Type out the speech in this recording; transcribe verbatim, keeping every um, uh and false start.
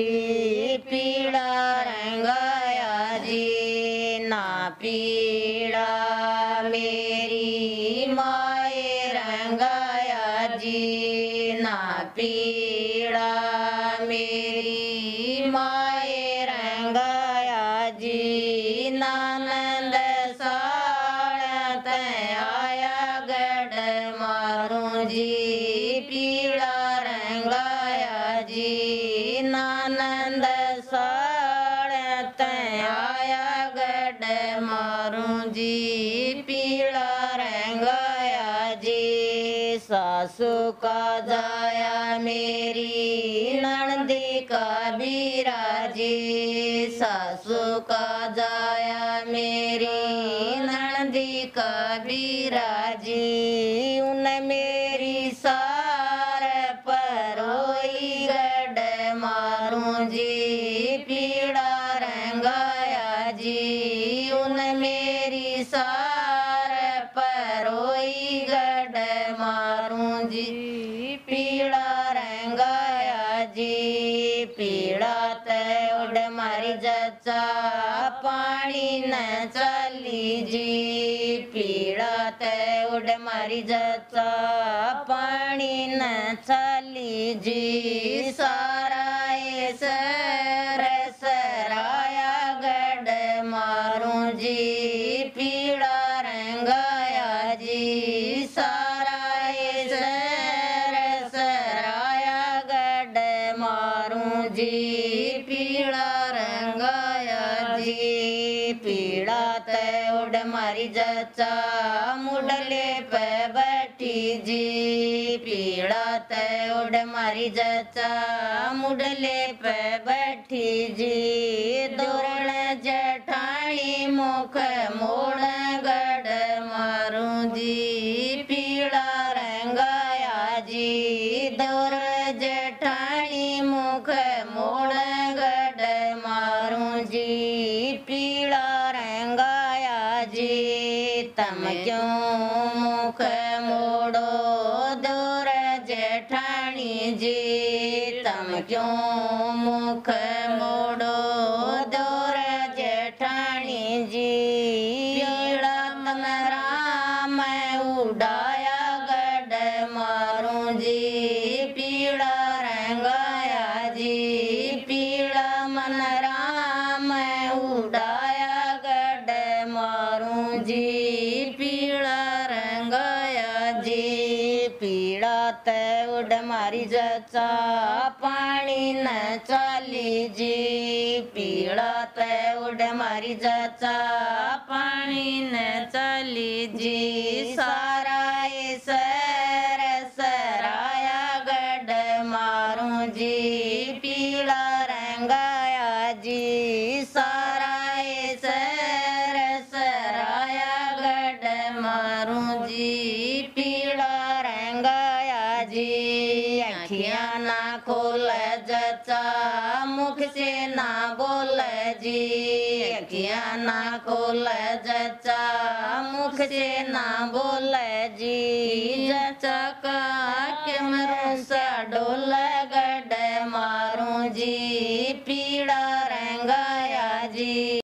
पीड़ा रंगाया जी ना पीड़ा मेरी माए रंगाया जी ना पीड़ा मेरी माए रंगाया जी नानंद साड़ आया गढ़ मारूं जी पीड़ा रंगाया जी नानंद साड़ आया गढ़ मारूं जी पीड़ा रंगाया जी सासू का जाया मेरी नंदी का बीरा जी सासू का जाया मेरी नंदी का बीरा जी उन मेरी सार परोई गढ़ मारूं जी पीड़ा रंगाया जी उन मेरी सार परोई गढ़ मारूं जी पीड़ा रंगाया जी पीड़ा ते उड़ मारी जचा पानी न चली जी पीड़ा ते उड़ मारी जचा पानी न चली जी सारा सर सराया गढ़ मारूं जी पीड़ा रंगाया जी सारा सर सराया गढ़ मारूं जी पीड़ा रंगाया जी पीड़ा ते उड़ मारी जचा मुडले पे बैठी जी पीड़ा ते उड़ मारी जचा मुडले पे बैठी जी दौड़ जेठानी मुख मोड़ गढ़ मारूं जी पीड़ा रंगाया जी दौड़ जेठानी मुख मोड़ गढ़ मारूं जी पीड़ा रंगाया जी तम क्यों मुख मोड़ो दौड़ जेठानी जी तम क्यों मुख मोड़ो दौड़ जेठानी जी पीड़ा तन राम उड़ाया गढ़ मारूं जी पीड़ा रंगाया जी पीड़ा मन राम उड़ाया गढ़ मारूं जी पीड़ा रंगाया जी पीड़ा ते उड़ मारी जचा पानी न चली जी पीड़ा ते उड़ मारी जचा पानी न चली जी सारा सर सराया गढ़ मारूं जी पीड़ा रंगाया जी सारा सर सराया गढ़ मारूं जी पीड़ा रंगाया जी अखियां ना खोल जचा मुख से ना बोल जी अखियां ना खोल जचा मुख से ना बोल जी जचा का कैमरों सा डोल गढ़ मारूं जी पीड़ा रंगाया जी।